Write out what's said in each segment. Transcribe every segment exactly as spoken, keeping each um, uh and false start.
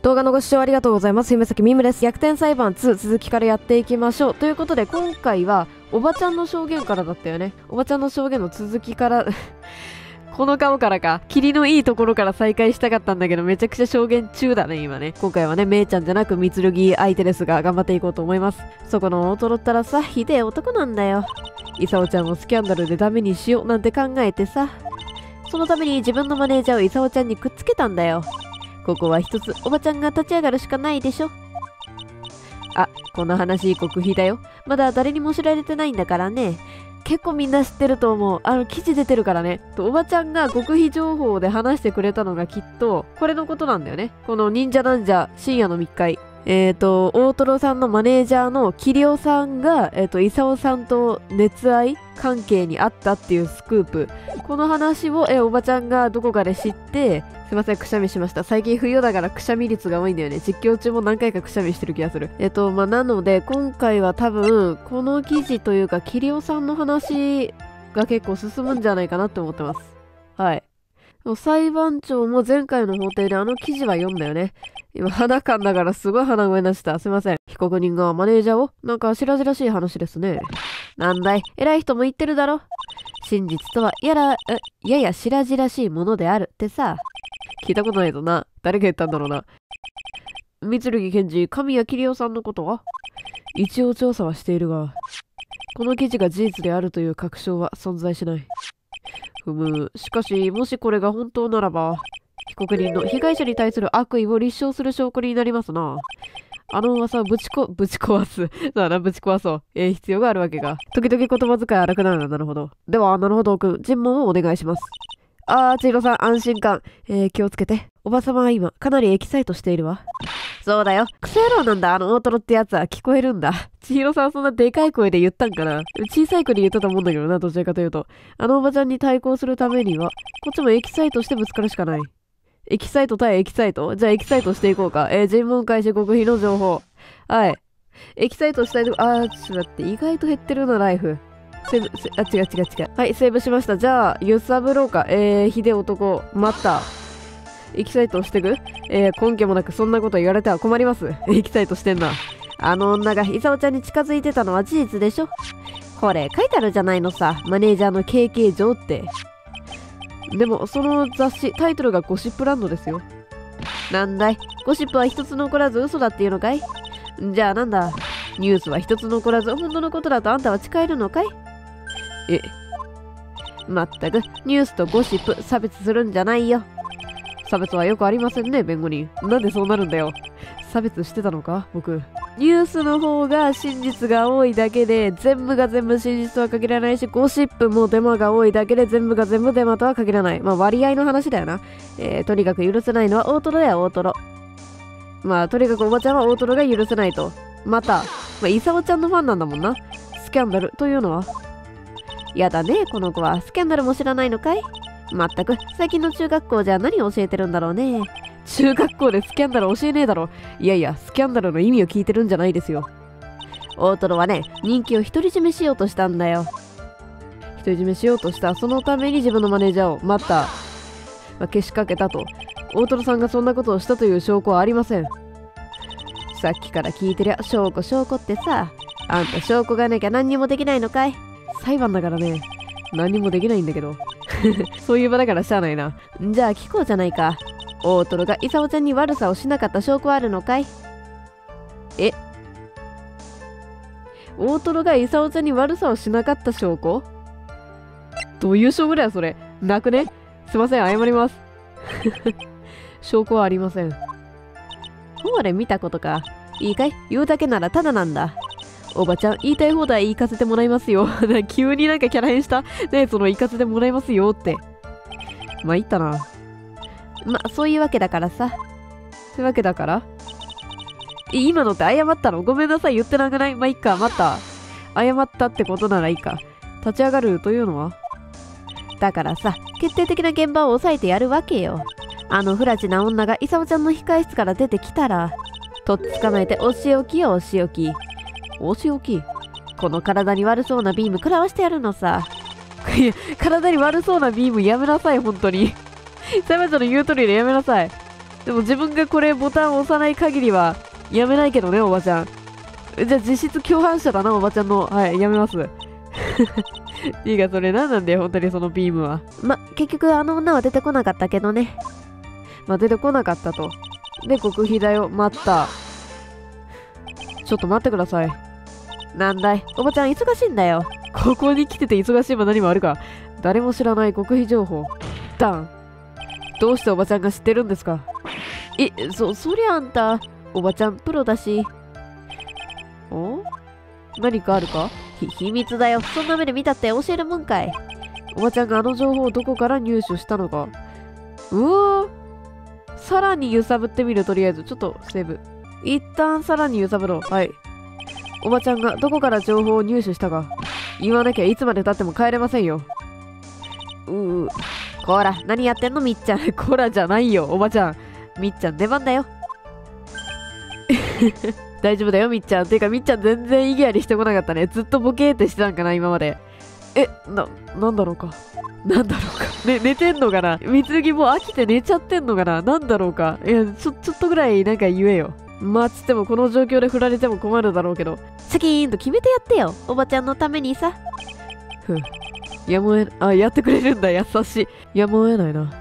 動画のご視聴ありがとうございます。夢咲みむです。逆転裁判ツー続きからやっていきましょう。ということで今回はおばちゃんの証言からだったよね。おばちゃんの証言の続きからこの顔からか。霧のいいところから再開したかったんだけどめちゃくちゃ証言中だね今ね。今回はねめいちゃんじゃなくみつるぎ相手ですが頑張っていこうと思います。そこの大トロったらさひでえ男なんだよ。イサオちゃんをスキャンダルでダメにしようなんて考えてさ、そのために自分のマネージャーをイサオちゃんにくっつけたんだよ。ここは一つおばちゃんが立ち上がるしかないでしょ。あ、この話極秘だよ。まだ誰にも知られてないんだからね。結構みんな知ってると思う。あの記事出てるからね。とおばちゃんが極秘情報で話してくれたのがきっとこれのことなんだよね。この忍者なんじゃ深夜の密会。えっと、大トロさんのマネージャーのキリオさんが、えっと、イサオさんと熱愛関係にあったっていうスクープ。この話を、え、おばちゃんがどこかで知って、すいません、くしゃみしました。最近冬だからくしゃみ率が多いんだよね。実況中も何回かくしゃみしてる気がする。えっと、まあ、なので、今回は多分、この記事というか、キリオさんの話が結構進むんじゃないかなって思ってます。はい。裁判長も前回の法廷であの記事は読んだよね。今鼻かんだからすごい鼻声出した。すいません。被告人がマネージャーをなんか白々しい話ですね。なんだい、偉い人も言ってるだろ。真実とはやら、やや白々しいものであるってさ。聞いたことないぞな。誰が言ったんだろうな。三剣検事、神谷桐生さんのことは一応調査はしているが、この記事が事実であるという確証は存在しない。ふむ、しかし、もしこれが本当ならば、被告人の被害者に対する悪意を立証する証拠になりますな。あの噂をぶちこ、ぶち壊す。そうだな、ぶち壊そう。えー、必要があるわけが。時々言葉遣い荒くなるな、なるほど。では、なるほどくん、尋問をお願いします。あー、千尋さん、安心感。えー、気をつけて。おばさまは今、かなりエキサイトしているわ。そうだよ。クソ野郎なんだ、あの大トロってやつは。聞こえるんだ。千尋さんそんなでかい声で言ったんかな。小さい声で言ったと思うんだけどな、どちらかというと。あのおばちゃんに対抗するためには、こっちもエキサイトしてぶつかるしかない。エキサイト対エキサイトじゃあエキサイトしていこうか。えー、尋問開始極秘の情報。はい。エキサイトしたいとこ、あー、ちょっと待って。意外と減ってるな、ライフ。セーブ、あ、違う違う違う。はい、セーブしました。じゃあ、揺さぶろうか。えー、ひでえ男。待った。エキサイトしてくえー、根拠もなくそんなこと言われては困ります。エキサイトしてんな。あの女がイサオちゃんに近づいてたのは事実でしょ。これ書いてあるじゃないのさ。マネージャーの経験上って。でも、その雑誌、タイトルがゴシップランドですよ。なんだい、ゴシップは一つ残らず嘘だっていうのかい？じゃあなんだ、ニュースは一つ残らず本当のことだとあんたは誓えるのかい？え、まったく、ニュースとゴシップ差別するんじゃないよ。差別はよくありませんね、弁護人。なんでそうなるんだよ。差別してたのか僕。ニュースの方が真実が多いだけで、全部が全部真実とは限らないし、ゴシップもデマが多いだけで、全部が全部デマとは限らない。まあ割合の話だよな。えー、とにかく許せないのは大トロや大トロ。まあとにかくおばちゃんは大トロが許せないと。また、まあ、イサオちゃんのファンなんだもんな。スキャンダルというのは。やだね、この子は。スキャンダルも知らないのかい？まったく、最近の中学校じゃ何を教えてるんだろうね。中学校でスキャンダル教えねえだろ。いやいや、スキャンダルの意味を聞いてるんじゃないですよ。大トロはね、人気を独り占めしようとしたんだよ。独り占めしようとした。そのために自分のマネージャーを待った。まあ、けしかけたと。大トロさんがそんなことをしたという証拠はありません。さっきから聞いてりゃ、証拠証拠ってさ。あんた証拠がなきゃ何にもできないのかい？裁判だからね。何にもできないんだけど。そういう場だからしゃあないな。じゃあ聞こうじゃないか。大トロがイサオちゃんに悪さをしなかった証拠はあるのかい？え？大トロがイサオちゃんに悪さをしなかった証拠？どういう証拠だよそれ。なくね？すいません、謝ります。証拠はありません。ほれ見たことか。いいかい？言うだけならただなんだ。おばちゃん、言いたい放題言いかせてもらいますよ。急になんかキャラ変したねえ、その言いかせてもらいますよって。まあ、言ったな。ま、そういうわけだからさ。そういうわけだから今のって謝ったの？ごめんなさい、言ってなくない？まあ、いっか、待った。謝ったってことならいいか。立ち上がるというのは？だからさ、決定的な現場を抑えてやるわけよ。あの不埒な女がイサオちゃんの控室から出てきたら、とっ捕まえてお仕置きよ、お仕置き。お仕置き？この体に悪そうなビーム食らわしてやるのさ。いや、体に悪そうなビームやめなさい、本当に。裁判長の言う通りでやめなさい。 でも自分がこれボタンを押さない限りはやめないけどね、おばちゃん。じゃあ実質共犯者だな、おばちゃんの。はい、やめます。いいか、それ何なんだよ、本当にそのビームは。ま、結局あの女は出てこなかったけどね。まあ、出てこなかったと。で、極秘だよ。待った。ちょっと待ってください。なんだい、おばちゃん忙しいんだよ。ここに来てて忙しいも何もあるか。誰も知らない極秘情報。ダン。どうしておばちゃんが知ってるんですか？え、そ、そりゃあんた、おばちゃんプロだし。お？何かあるか？ひ、秘密だよ。そんな目で見たって教えるもんかい。おばちゃんがあの情報をどこから入手したのか。うわー。さらに揺さぶってみる、とりあえず。ちょっとセーブ。一旦さらに揺さぶろう。はい。おばちゃんがどこから情報を入手したか。言わなきゃいつまで経っても帰れませんよ。うう。こら、何やってんのみっちゃん。こらじゃないよ、おばちゃん。みっちゃん出番だよ。大丈夫だよ、みっちゃん。てか、みっちゃん全然意義ありしてこなかったね。ずっとボケーってしてたんかな、今まで。え、な、なんだろうか。なんだろうか。ね、寝てんのかな。みつるぎもう飽きて寝ちゃってんのかな。なんだろうか。いや、ちょ、ちょっとぐらいなんか言えよ。まあ、つってもこの状況で振られても困るだろうけど。シャキーンと決めてやってよ。おばちゃんのためにさ。ふう。やむをえ、あ、やってくれるんだ。優しい。やむを得ないな。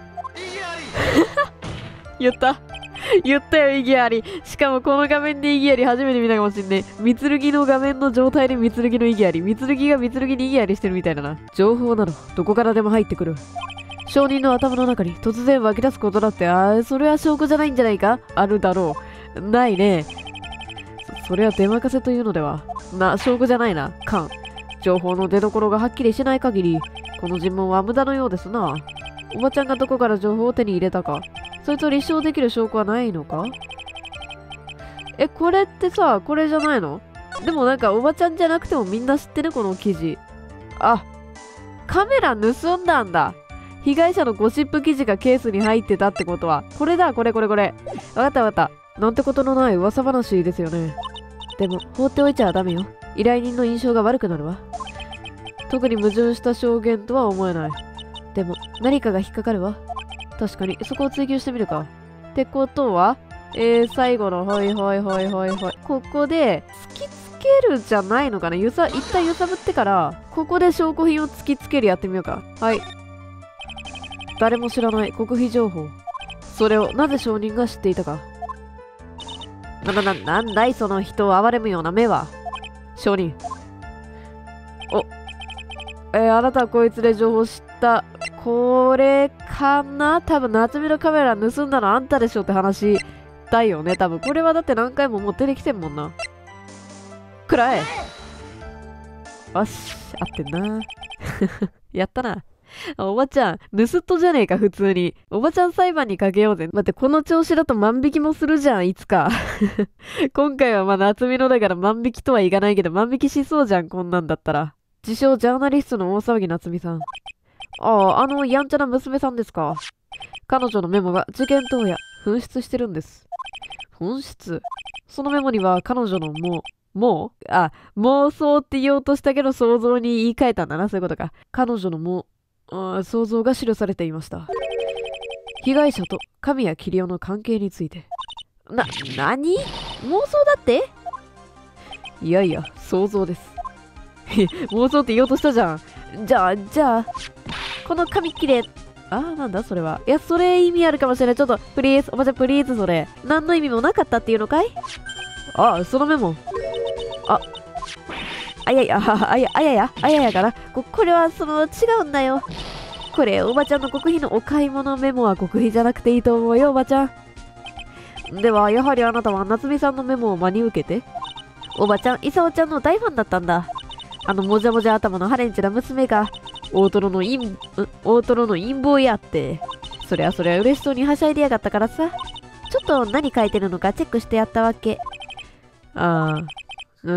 言った。言ったよ、意義あり。しかもこの画面で意義あり初めて見たかもしんねえ。みつるぎの画面の状態でみつるぎの意義あり。みつるぎがみつるぎに意義ありしてるみたいだな。情報など、どこからでも入ってくる。証人の頭の中に突然湧き出すことだって、ああ、それは証拠じゃないんじゃないか？あるだろう。ないね。そ、それは出任せというのでは。な、証拠じゃないな。カン。情報の出所がはっきりしない限り、この尋問は無駄のようですな。おばちゃんがどこから情報を手に入れたか。それと立証できる証拠はないのか？え、これってさ、これじゃないの？でもなんかおばちゃんじゃなくてもみんな知ってるこの記事。あ、カメラ盗んだんだ。被害者のゴシップ記事がケースに入ってたってことは。これだ、これこれこれ。わかったわかった。なんてことのない噂話ですよね。でも、放っておいちゃダメよ。依頼人の印象が悪くなるわ。特に矛盾した証言とは思えない。でも、何かが引っかかるわ。確かに、そこを追求してみるか。ってことは、えー、最後の、ほいほいほいほいほい。ここで、突きつけるじゃないのかな。ゆさ、一旦揺さぶってから、ここで証拠品を突きつけるやってみようか。はい。誰も知らない極秘情報。それをなぜ証人が知っていたか。な、な、な、なんだいその人を憐れむような目は。証人。お、えー、あなたはこいつで情報知った。これかな？多分夏美のカメラ盗んだのあんたでしょって話だよね。多分これはだって何回ももう出てきてんもんな。くらえ。よし、合ってんな。やったな。おばちゃん、盗っ人じゃねえか、普通に。おばちゃん裁判にかけようぜ。待って、この調子だと万引きもするじゃん、いつか。今回はまあ夏美のだから万引きとはいかないけど、万引きしそうじゃん、こんなんだったら。自称ジャーナリストの大騒ぎ夏美さん。ああ、あのやんちゃな娘さんですか。彼女のメモが事件当夜、紛失してるんです。紛失？そのメモには彼女のもう、もうあ、妄想って言おうとしたけど想像に言い換えたんだな、そういうことか。彼女のもう、あ、想像が記されていました。被害者と神谷桐生の関係について。な、なに？妄想だって？いやいや、想像です。妄想って言おうとしたじゃん。じゃあ、じゃあ、この紙切れ、あー、なんだそれは。いや、それ意味あるかもしれない。ちょっと、プリーズ、おばちゃん、プリーズ、それ。何の意味もなかったっていうのかい？あ、そのメモ。あ、あやや、あや、あやや、あややかな。こ、これは、その、違うんだよ。これ、おばちゃんの極秘のお買い物メモは極秘じゃなくていいと思うよ、おばちゃん。では、やはりあなたは夏美さんのメモを真に受けて。おばちゃん、いさおちゃんの大ファンだったんだ。あのもじゃもじゃ頭のハレンチな娘が大トロの陰、ん大トロの陰謀やって。そりゃそりゃ嬉しそうにはしゃいでやがったからさ。ちょっと何書いてるのかチェックしてやったわけ。ああ、うん。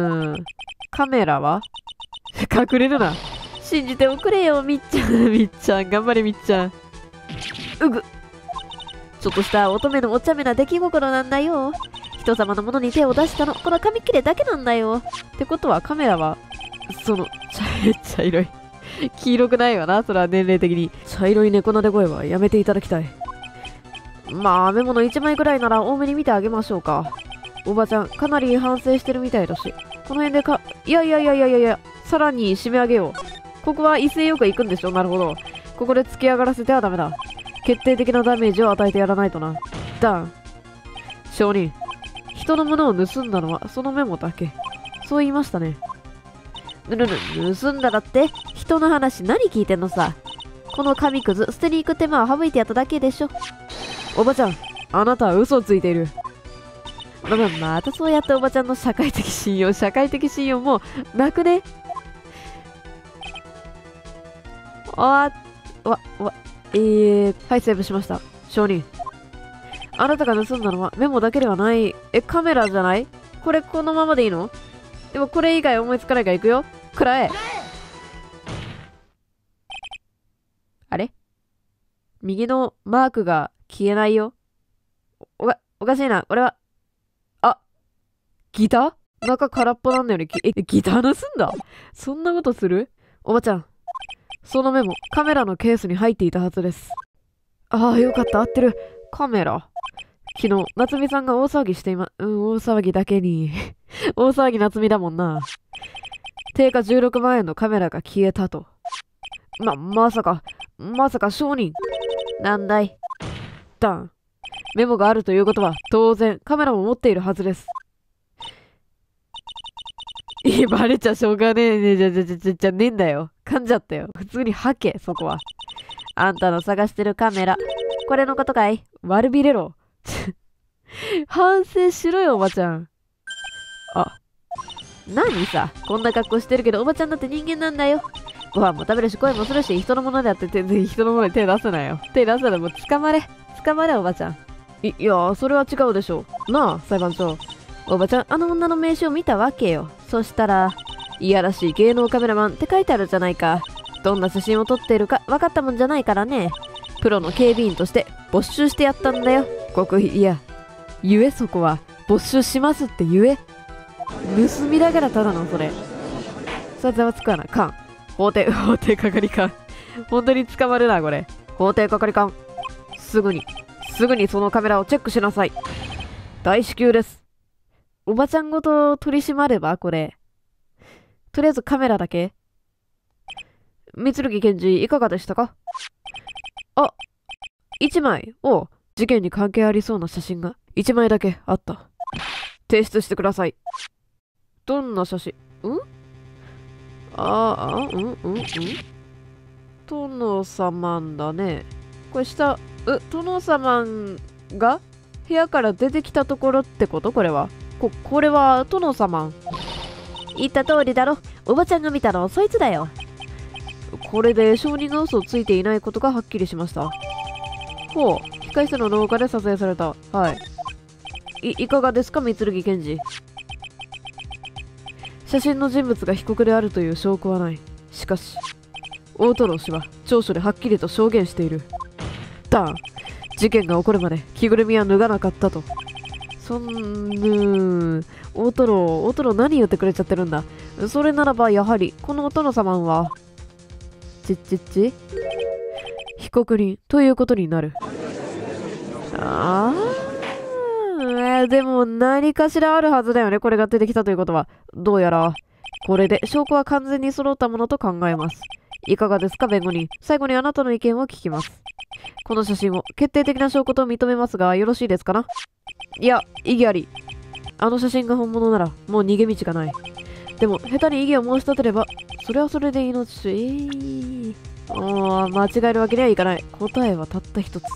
カメラは隠れるな。信じておくれよ、みっちゃん。みっちゃん、頑張れ、みっちゃん。うぐ。ちょっとした乙女のお茶目な出来心なんだよ。人様のものに手を出したの、この紙切れだけなんだよ。ってことはカメラはその、茶色い。黄色くないわな、それは年齢的に。茶色い猫なで声はやめていただきたい。 まあメモのいちまいくらいなら多めに見てあげましょうか。おばちゃんかなり反省してるみたいだし、この辺でか、いやいやいやいやいやいや、さらに締め上げよう。ここは威勢よく行くんでしょ。なるほど。ここで突き上がらせてはダメだ。決定的なダメージを与えてやらないとな。ダン。証人、人のものを盗んだのはそのメモだけ。そう言いましたね。ぬぬぬ、盗んだだって？人の話何聞いてんのさ。この紙くず捨てに行く手間を省いてやっただけでしょ。おばちゃん、あなたは嘘をついている。ま、ま、またそうやっておばちゃんの社会的信用、社会的信用もなくね？あー、わ、わ、えー、はい、セーブしました。証人。あなたが盗んだのはメモだけではない。え、カメラじゃない？これこのままでいいの？でもこれ以外思いつかないからいくよ。くらえ。あれ？右のマークが消えないよ。おか、おかしいな。これは、あ、ギター？中空っぽなんだよね。え、ギター盗んだ？そんなことする？おばちゃん。そのメモ、カメラのケースに入っていたはずです。ああ、よかった。合ってる。カメラ。昨日、夏美さんが大騒ぎしていま、うん、大騒ぎだけに。大騒ぎ夏美だもんな。定価じゅうろくまんえんのカメラが消えたと。ま、まさか、まさか証人。なんだい。ダン。メモがあるということは、当然、カメラも持っているはずです。いや、バレちゃしょうがねえねえ、じゃ、じゃ、じゃ、じゃ、じゃねえんだよ。噛んじゃったよ。普通にハケ、そこは。あんたの探してるカメラ。これのことかい？悪びれろ。反省しろよ、おばちゃん。あ、何さ、こんな格好してるけど、おばちゃんだって人間なんだよ。ご飯も食べるし、声もするし、人のものであって全然人のものに手出すなよ。手出すな、もう捕まれ。捕まれ、おばちゃん。い、いや、それは違うでしょ。なあ、裁判長。おばちゃん、あの女の名刺を見たわけよ。そしたら、いやらしい芸能カメラマンって書いてあるじゃないか。どんな写真を撮っているか分かったもんじゃないからね。プロの警備員として没収してやったんだよ。極秘、いや、言えそこは。没収しますって言え。盗みだからただのそれ。それざわつくわな。かん。法廷、法廷係官。本当に捕まるな、これ。法廷係官。すぐに、すぐにそのカメラをチェックしなさい。大至急です。おばちゃんごと取り締まればこれ。とりあえずカメラだけ。三剣検事、いかがでしたか？あ、一枚。おう、事件に関係ありそうな写真が一枚だけあった。提出してください。どんな写真？ん？ああ、うんうんうん。殿様だね。これ下、う、殿様が部屋から出てきたところってこと？これは。こ、これは殿様。言った通りだろ。おばちゃんが見たのそいつだよ。これで証人が嘘をついていないことがはっきりしました。ほう、控室の廊下で撮影された。はい。い、いかがですか、三剣検事。写真の人物が被告であるという証拠はない。しかし、大太郎氏は調書ではっきりと証言している。ダーン、事件が起こるまで着ぐるみは脱がなかったと。そんぬー、大太郎、大太郎何言ってくれちゃってるんだ。それならばやはり、このお殿様は、ちっちっち被告人ということになる。ああ、でも何かしらあるはずだよね。これが出てきたということは。どうやら、これで証拠は完全に揃ったものと考えます。いかがですか、弁護人。最後にあなたの意見を聞きます。この写真を決定的な証拠と認めますが、よろしいですかな？いや、異議あり。あの写真が本物なら、もう逃げ道がない。でも、下手に異議を申し立てれば、それはそれで命、えー、ああ、間違えるわけにはいかない。答えはたった一つ。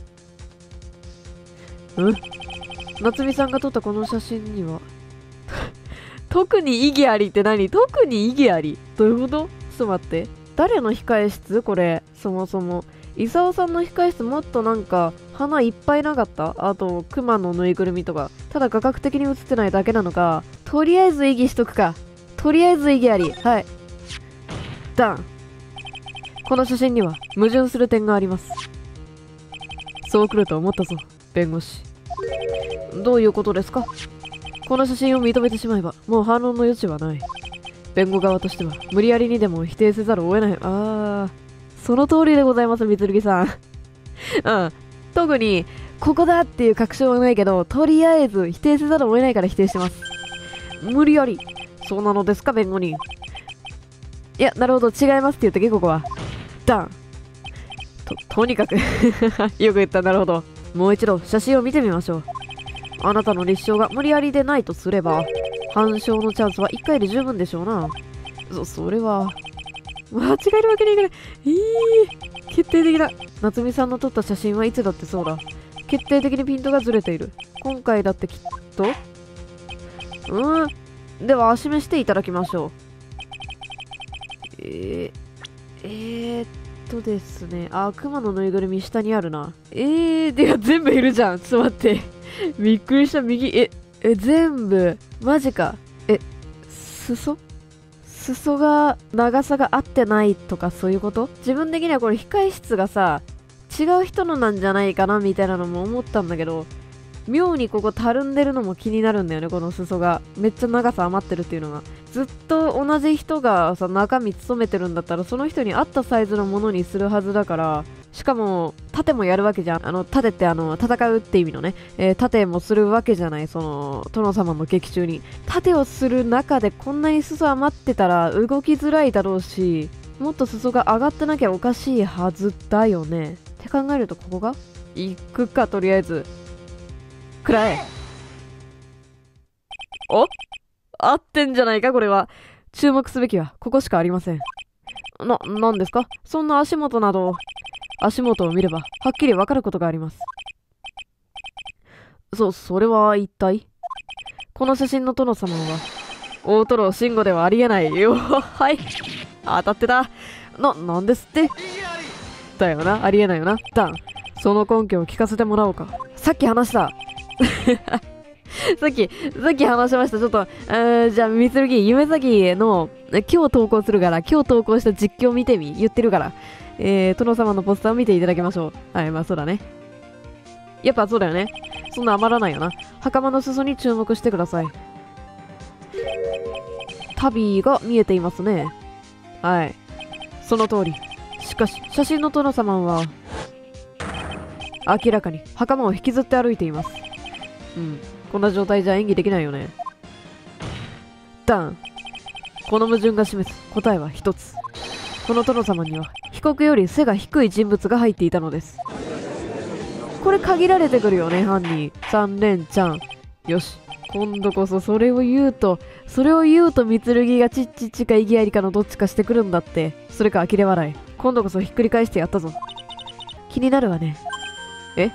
ん？夏美さんが撮ったこの写真には特に意義ありって何？特に意義ありどういうこと？ちょっと待って。誰の控え室？これ、そもそも。伊沢さんの控え室もっとなんか、花いっぱいなかった？あと、熊のぬいぐるみとか。ただ画角的に映ってないだけなのか。とりあえず意義しとくか。とりあえず意義あり。はい。ダン。この写真には矛盾する点があります。そう来ると思ったぞ、弁護士。どういうことですか？この写真を認めてしまえば、もう反論の余地はない。弁護側としては、無理やりにでも否定せざるを得ない。あー、その通りでございます、三剣さん。うん。特に、 ここだっていう確証はないけど、とりあえず否定せざるを得ないから否定してます。無理やり。そうなのですか、弁護人。いや、なるほど、違いますって言ったっけ、ここは。ダン。と、とにかくよく言った、なるほど。もう一度、写真を見てみましょう。あなたの立証が無理やりでないとすれば、反証のチャンスはいっかいで十分でしょうな。そ、それは、間違えるわけにいかない。いい、決定的だ。夏美さんの撮った写真はいつだってそうだ。決定的にピントがずれている。今回だってきっとうーん。では、示していただきましょう。えー、えー、っとですね。あ、熊のぬいぐるみ下にあるな。えー、では全部いるじゃん。ちょっと待って。びっくりした。右、え、え、全部。マジか。え、裾裾が、長さが合ってないとかそういうこと？自分的にはこれ控室がさ、違う人のなんじゃないかなみたいなのも思ったんだけど、妙にここたるんでるのも気になるんだよね、この裾が。めっちゃ長さ余ってるっていうのが。ずっと同じ人がさ、中身務めてるんだったら、その人に合ったサイズのものにするはずだから、しかも、盾もやるわけじゃん。あの、盾ってあの、戦うって意味のね、えー、盾もするわけじゃない、その、殿様の劇中に。盾をする中でこんなに裾余ってたら動きづらいだろうし、もっと裾が上がってなきゃおかしいはずだよね。って考えるとここが行くか、とりあえず。くらえ。お、合ってんじゃないか、これは。注目すべきは、ここしかありません。な、なんですか？そんな足元など、足元を見れば、はっきりわかることがあります。そ、それは一体？この写真の殿様は、大トロ慎吾ではありえないよ。はい。当たってた。な、なんですって？だよな、ありえないよな。ダン、その根拠を聞かせてもらおうか。さっき話した。さっき、さっき話しました。ちょっと、えー、じゃあ、みつるぎ、夢咲の、今日投稿するから、今日投稿した実況見てみ、言ってるから。えー、殿様のポスターを見ていただきましょう。はい、まあそうだね。やっぱそうだよね。そんな余らないよな。袴の裾に注目してください。旅が見えていますね。はい。その通り。しかし、写真の殿様は、明らかに袴を引きずって歩いています。うん。こんな状態じゃ演技できないよね。ダン。この矛盾が示す答えは一つ。この殿様には、被告より背が低い人物が入っていたのです。これ限られてくるよね、犯人。三連ちゃん。よし。今度こそそれを言うと、それを言うと三剣がチッチッチか意義ありかのどっちかしてくるんだって。それか呆れ笑い。今度こそひっくり返してやったぞ。気になるわね。え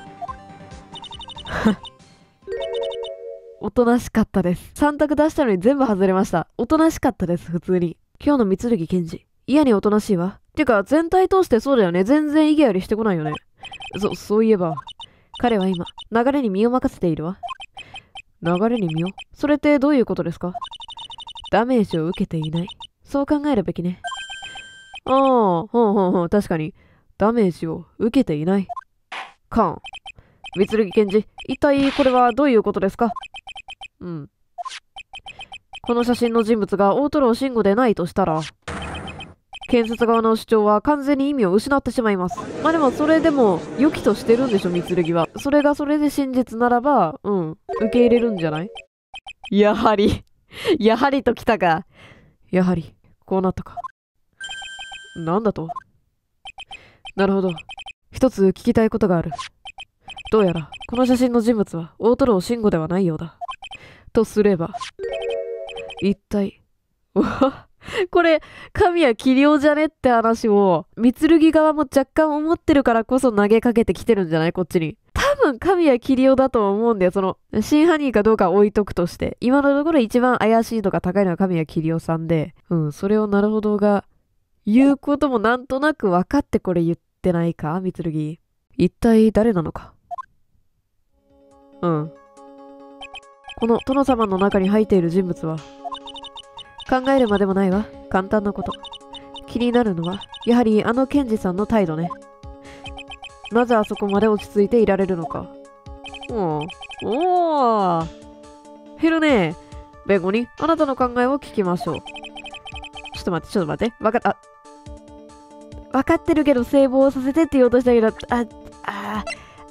おとなしかったです。さん択出したのに全部外れました。おとなしかったです、普通に。今日の三剣検事。嫌におとなしいわ。てか、全体通してそうだよね。全然意義ありしてこないよね。そ、そういえば、彼は今、流れに身を任せているわ。流れに身を？それってどういうことですか？ダメージを受けていない。そう考えるべきね。ああ、ほんほんほん、確かに。ダメージを受けていない。カン。三剣検事、一体これはどういうことですか？うん。この写真の人物が大トロ慎吾でないとしたら、検察側の主張は完全に意味を失ってしまいます。まあでもそれでも良きとしてるんでしょ、三剣は。それがそれで真実ならば、うん、受け入れるんじゃない？やはり、やはりときたか。やはり、こうなったか。なんだと？なるほど。一つ聞きたいことがある。どうやら、この写真の人物は大トロ慎吾ではないようだ。とすれば、一体、うわ、これ、神谷桐生じゃねって話を、三剣側も若干思ってるからこそ投げかけてきてるんじゃない？こっちに。多分神谷桐生だと思うんだよ。その、真犯人かどうか置いとくとして。今のところ一番怪しいとか高いのは神谷桐生さんで、うん、それをなるほどが、言うこともなんとなく分かってこれ言ってないか？三剣。一体誰なのか？うん。この殿様の中に入っている人物は、考えるまでもないわ。簡単なこと。気になるのは、やはりあの検事さんの態度ね。なぜあそこまで落ち着いていられるのか。おー。おー。減るね。弁護人、あなたの考えを聞きましょう。ちょっと待って、ちょっと待って。わかった。わかってるけど、聖望させてって言おうとしたけど、あ、あ、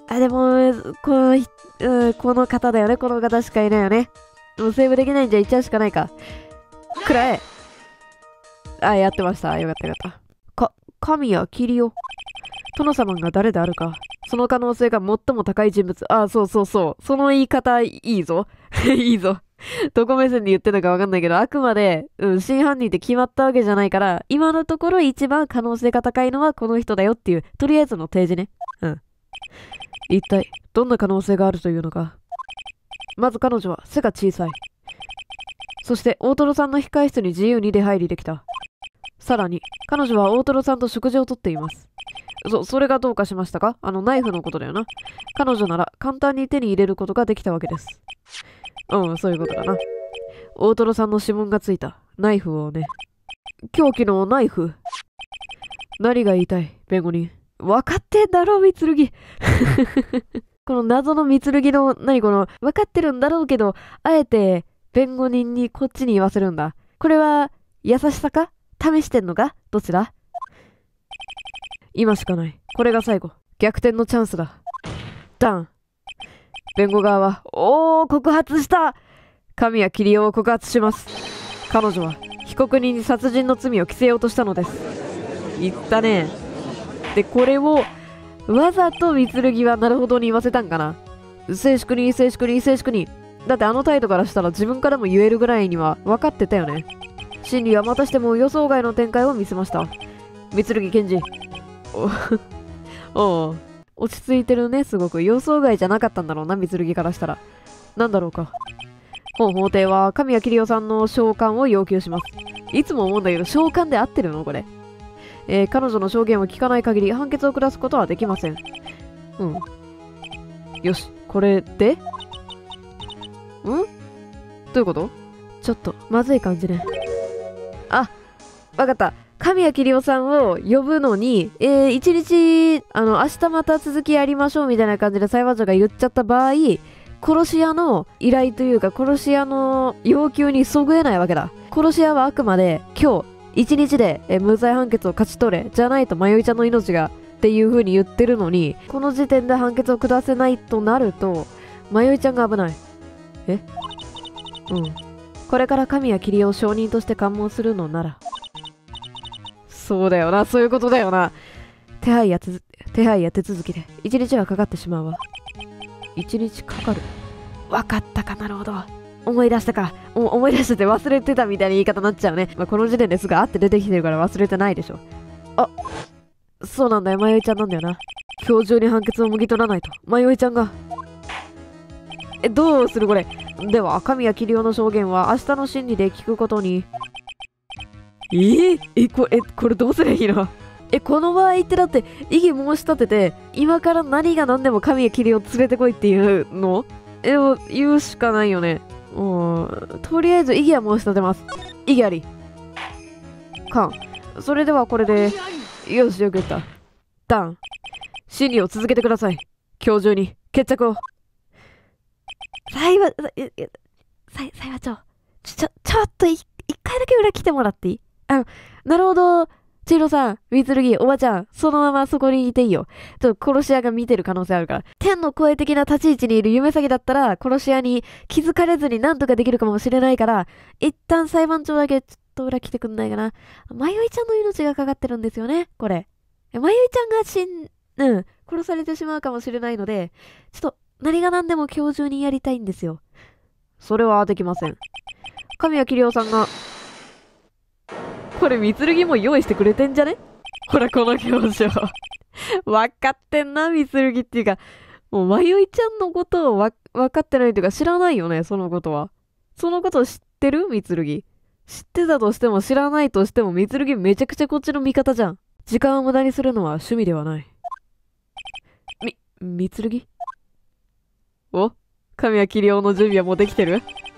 あ、でも、この、うん、この方だよね。この方しかいないよね。もうセーブできないんじゃいっちゃうしかないか。くらえ。あ、やってました。よかったよかった。か、神谷桐生。殿様が誰であるか。その可能性が最も高い人物。あ、そうそうそう。その言い方いいぞ。いいぞ。どこ目線で言ってたかわかんないけど、あくまで、うん、真犯人って決まったわけじゃないから、今のところ一番可能性が高いのはこの人だよっていう、とりあえずの提示ね。うん。一体、どんな可能性があるというのか。まず彼女は背が小さい。そして大トロさんの控室に自由に出入りできた。さらに、彼女は大トロさんと食事をとっています。そ、それがどうかしましたか？あの、ナイフのことだよな。彼女なら簡単に手に入れることができたわけです。うん、そういうことだな。大トロさんの指紋がついたナイフをね。凶器のナイフ。何が言いたい、弁護人。分かってんだろう、三剣。この謎の三剣の、何この、分かってるんだろうけど、あえて、弁護人にこっちに言わせるんだ。これは、優しさか？試してんのか？どちら？今しかない。これが最後。逆転のチャンスだ。ダン。弁護側は、おー、告発した！神谷桐生を告発します。彼女は、被告人に殺人の罪を着せようとしたのです。言ったね。で、これを、わざと三剣はなるほどに言わせたんかな。静粛に、静粛に、静粛に。だってあの態度からしたら自分からも言えるぐらいには分かってたよね。審理はまたしても予想外の展開を見せました。三剣検事。おお、落ち着いてるね、すごく。予想外じゃなかったんだろうな、三剣からしたら。なんだろうか。本法廷は神谷桐生さんの召喚を要求します。いつも思うんだけど、召喚で合ってるのこれ。えー、彼女の証言を聞かない限り判決を下すことはできません。うん。よし、これでん？どういうこと？ちょっと、まずい感じね。あ、わかった。神谷桐生さんを呼ぶのに、えー、一日、あの、明日また続きやりましょうみたいな感じで裁判所が言っちゃった場合、殺し屋の依頼というか、殺し屋の要求にそぐえないわけだ。殺し屋はあくまで、今日、一日で、えー、無罪判決を勝ち取れ、じゃないと迷いちゃんの命が、っていう風に言ってるのに、この時点で判決を下せないとなると、迷いちゃんが危ない。え？うん。これから神谷桐生を証人として喚問するのなら。そうだよな、そういうことだよな。手配や手、手配や手続きで一日はかかってしまうわ。一日かかる。わかったかなるほど。思い出したか。お思い出してて忘れてたみたいな言い方になっちゃうね。まあ、この時点ですぐ会って出てきてるから忘れてないでしょ。あ、そうなんだよ、迷いちゃんなんだよな。今日中に判決をもぎ取らないと。迷いちゃんが。え、どうするこれ。では、神谷桐生の証言は明日の審理で聞くことに。えー、え、これ、え、これどうすりゃいいの？え、この場合ってだって、異議申し立てて、今から何が何でも神谷桐生を連れてこいっていうの？え、言うしかないよね。うん、とりあえず異議は申し立てます。異議あり。カン。それではこれで、よし、よく言った。ダン。審理を続けてください。今日中に、決着を。裁判、裁判長。ちょ、ちょっとい、一回だけ裏来てもらっていい？あの、なるほど。千尋さん、三剣、おばちゃん、そのままそこにいていいよ。ちょっと殺し屋が見てる可能性あるから。天の声的な立ち位置にいる夢咲だったら、殺し屋に気づかれずに何とかできるかもしれないから、一旦裁判長だけちょっと裏来てくんないかな。まゆいちゃんの命がかかってるんですよね、これ。まゆいちゃんが死ん、うん、殺されてしまうかもしれないので、ちょっと、何が何でも今日中にやりたいんですよ。それはできません。神谷桐生さんが、これ、三剣も用意してくれてんじゃね？ほら、この表情。わかってんな、三剣っていうか、もう、まゆいちゃんのことをわ、わかってないというか、知らないよね、そのことは。そのこと知ってる？三剣。知ってたとしても知らないとしても、三剣めちゃくちゃこっちの味方じゃん。時間を無駄にするのは趣味ではない。み、三剣？お？神谷桐生の準備はもうできてる？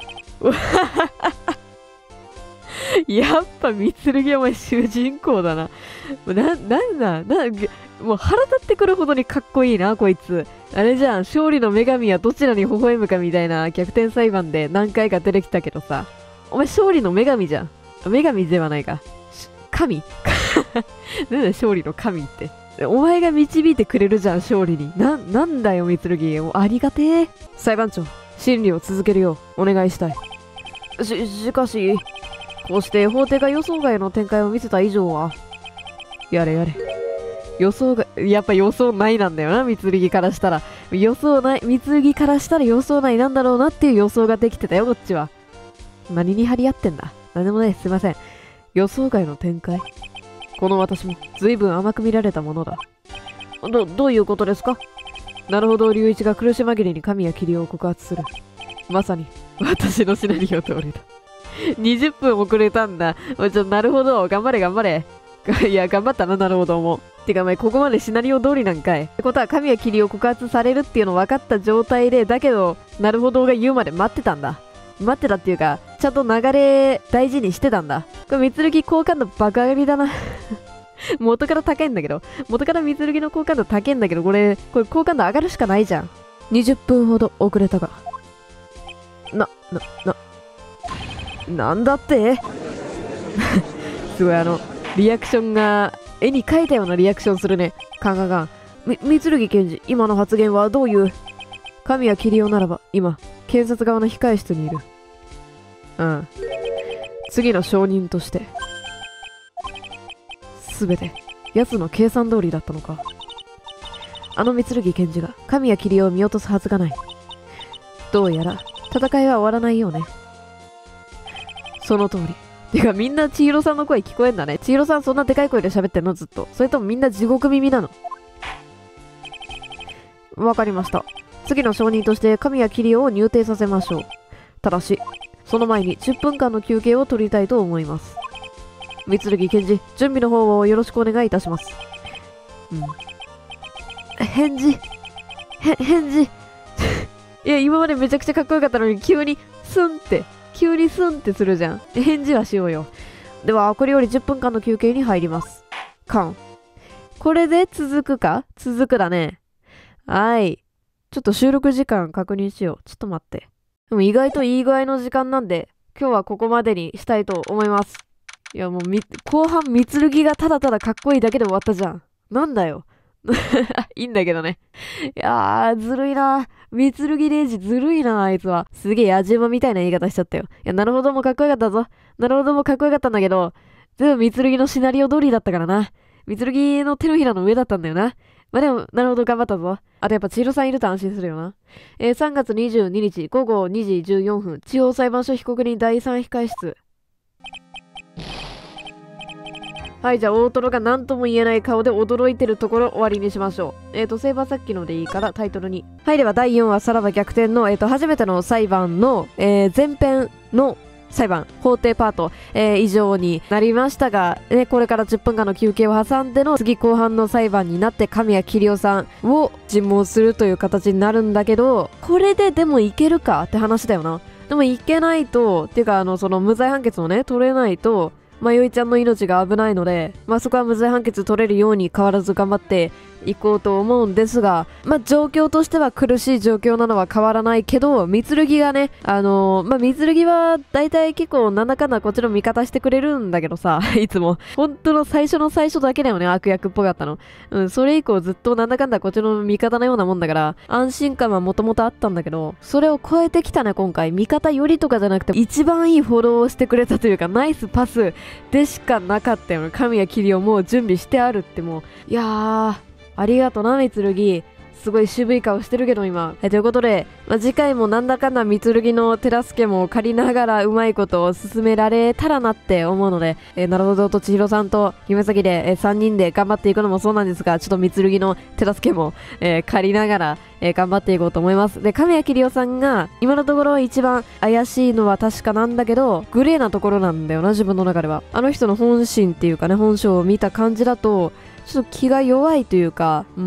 やっぱ三剣お前主人公だな。な、なんだ、な、もう腹立ってくるほどにかっこいいな、こいつ。あれじゃん、勝利の女神はどちらに微笑むかみたいな逆転裁判で何回か出てきたけどさ。お前勝利の女神じゃん。女神ではないか。神なんだ勝利の神って。 お前が導いてくれるじゃん、勝利に。な、なんだよ、三剣。ありがてえ。裁判長、審理を続けるようお願いしたい。し、しかし、こうして法廷が予想外の展開を見せた以上は、やれやれ。予想が、やっぱ予想内なんだよな、三剣からしたら。予想内、三剣からしたら予想内なんだろうなっていう予想ができてたよ、こっちは。何に張り合ってんだ。何でもない、すいません。予想外の展開。この私も随分甘く見られたものだ。ど、どういうことですか？なるほど、龍一が苦し紛れに神谷桐生を告発する。まさに、私のシナリオ通りだ。にじゅっぷん遅れたんだ。ちょ、なるほど、頑張れ頑張れ。いや、頑張ったな、なるほども。てか、お前、ここまでシナリオ通りなんかい。ってことは、神谷桐生を告発されるっていうの分かった状態で、だけど、なるほどが言うまで待ってたんだ。待ってたっていうか、ちゃんと流れ大事にしてたんだ。これ、三剣好感度爆上がりだな。元から高いんだけど、元から三剣の好感度高いんだけど、これ、これ好感度上がるしかないじゃん。にじゅっぷんほど遅れたが。な、な、な、なんだってすごいあの、リアクションが、絵に描いたようなリアクションするね。カンカンカン。み、三剣検事、今の発言はどういう？神谷桐生ならば、今、検察側の控え室にいる。うん。次の証人として。すべて、奴の計算通りだったのか。あの三剣検事が神谷桐生を見落とすはずがない。どうやら、戦いは終わらないようね。その通り。てかみんな千尋さんの声聞こえんだね。千尋さんそんなでかい声で喋ってんのずっと。それともみんな地獄耳なの？わかりました。次の証人として神谷桐生を入廷させましょう。ただし、その前にじゅっぷんかんの休憩を取りたいと思います。三剣検事、準備の方をよろしくお願いいたします。うん。返事。へ、返事。いや、今までめちゃくちゃかっこよかったのに急にスンって。急にスンってするじゃん。返事はしようよ。では、これよりじゅっぷんかんの休憩に入ります。カン。これで続くか？続くだね。はい。ちょっと収録時間確認しよう。ちょっと待って。でも意外といい具合の時間なんで、今日はここまでにしたいと思います。いやもうみ、後半三剣がただただかっこいいだけで終わったじゃん。なんだよ。いいんだけどね。いやー、ずるいな。三剣レイジずるいな、あいつは。すげえ野獣馬みたいな言い方しちゃったよ。いや、なるほどもかっこよかったぞ。なるほどもかっこよかったんだけど、全部三剣のシナリオ通りだったからな。三剣の手のひらの上だったんだよな。まあでも、なるほど頑張ったぞ。あとやっぱ千尋さんいると安心するよな。えー、さんがつにじゅうににちごごにじじゅうよんぷん、地方裁判所被告人だいさん控室。はい、じゃあ大トロが何とも言えない顔で驚いてるところ終わりにしましょう。えっ、ー、と、セーバーさっきのでいいからタイトルに。はい、ではだいよんわさらば逆転の、えっ、ー、と、初めての裁判の、えー、前編の裁判、法廷パート、えー、以上になりましたが、ね、これからじゅっぷんかんの休憩を挟んでの次後半の裁判になって神谷桐生さんを尋問するという形になるんだけど、これででもいけるかって話だよな。でもいけないと、っていうかあの、その無罪判決をね、取れないと、まよいちゃんの命が危ないので、まあ、そこは無罪判決取れるように変わらず頑張っていこうと思うんですが、まあ、状況としては苦しい状況なのは変わらないけど、三剣がね、あのー、まあ、三剣は大体結構なんだかんだこっちの味方してくれるんだけどさ、いつも。本当の最初の最初だけだよね、悪役っぽかったの。うん、それ以降ずっとなんだかんだこっちの味方のようなもんだから、安心感はもともとあったんだけど、それを超えてきたね、今回。味方よりとかじゃなくて、一番いいフォローをしてくれたというか、ナイスパスでしかなかったよね。神谷桐生もう準備してあるってもう、いやー、ありがとな、三剣。すごい渋い顔してるけど今。はい、ということで、まあ、次回もなんだかんだ三剣の手助けも借りながらうまいことを進められたらなって思うので、えー、なるほどと千尋さんと夢咲で、えー、さんにんで頑張っていくのもそうなんですが、ちょっと三剣の手助けも、えー、借りながら、えー、頑張っていこうと思います。で、神谷桐生さんが今のところ一番怪しいのは確かなんだけど、グレーなところなんだよな、自分の中では。あの人の本心っていうかね、本性を見た感じだと、ちょっと気が弱いというか、うん。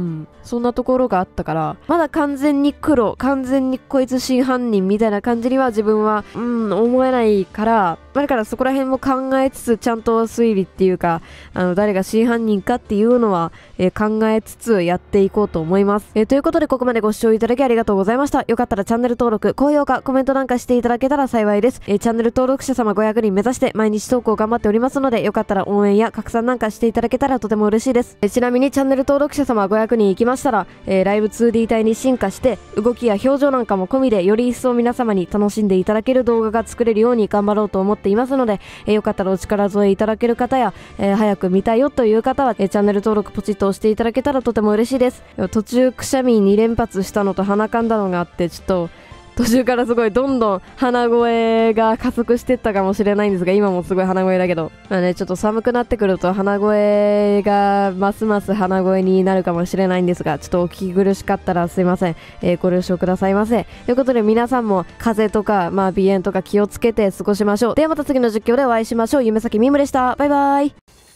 そんなところがあったから、まだ完全に黒、完全にこいつ真犯人みたいな感じには自分は、うん、思えないから、だからそこら辺も考えつつ、ちゃんと推理っていうか、あの、誰が真犯人かっていうのは、えー、考えつつやっていこうと思います。えー、ということで、ここまでご視聴いただきありがとうございました。よかったらチャンネル登録、高評価、コメントなんかしていただけたら幸いです。えー、チャンネル登録者様ごひゃくにん目指して毎日投稿頑張っておりますので、よかったら応援や拡散なんかしていただけたらとても嬉しいです。えー、ちなみにチャンネル登録者様ごひゃくにん行きましたら、えー、ライブ ツーディー 体に進化して、動きや表情なんかも込みでより一層皆様に楽しんでいただける動画が作れるように頑張ろうと思っていますので、えー、よかったらお力添えいただける方や、えー、早く見たいよという方は、えー、チャンネル登録ポチッと押していただけたらとても嬉しいです。途中くしゃみに連発したのと鼻かんだのがあって、ちょっと途中からすごいどんどん鼻声が加速してったかもしれないんですが、今もすごい鼻声だけど、まあね、ちょっと寒くなってくると鼻声がますます鼻声になるかもしれないんですが、ちょっとお聞き苦しかったらすいません、えー、ご了承くださいませ。ということで皆さんも風邪とか、まあ、鼻炎とか気をつけて過ごしましょう。ではまた次の実況でお会いしましょう。夢咲みむでした。バイバイ。